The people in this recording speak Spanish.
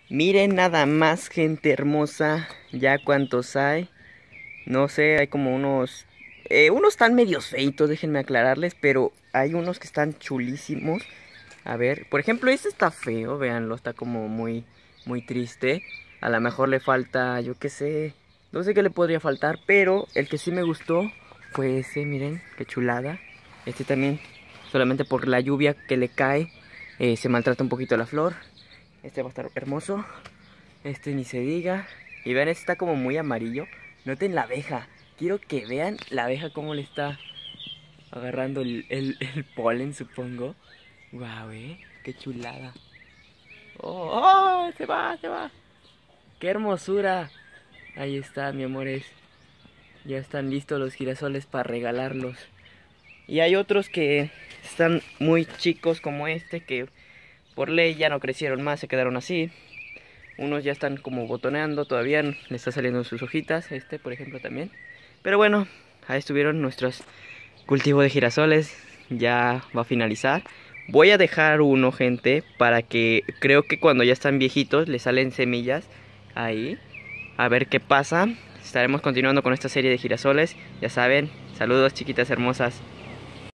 Miren nada más, gente hermosa. Ya cuántos hay. No sé, hay como unos... unos están medios feitos, déjenme aclararles. Pero hay unos que están chulísimos. A ver, por ejemplo, este está feo, véanlo, está como muy triste. A lo mejor le falta, yo qué sé, no sé qué le podría faltar, pero el que sí me gustó fue ese, miren, qué chulada. Este también, solamente por la lluvia que le cae, se maltrata un poquito la flor. Este va a estar hermoso, este ni se diga. Y vean, este está como muy amarillo. Noten la abeja, quiero que vean la abeja cómo le está agarrando el polen, supongo. Guau, qué chulada. Oh, oh, se va, se va. Qué hermosura. Ahí está, mi amores. Ya están listos los girasoles para regalarlos. Y hay otros que están muy chicos como este, que por ley ya no crecieron más, se quedaron así. Unos ya están como botoneando, todavía le está saliendo sus hojitas, este por ejemplo también. Pero bueno, ahí estuvieron nuestros cultivos de girasoles, ya va a finalizar. Voy a dejar uno, gente, para que creo que cuando ya están viejitos le salen semillas ahí. A ver qué pasa. Estaremos continuando con esta serie de girasoles. Ya saben, saludos chiquitas hermosas.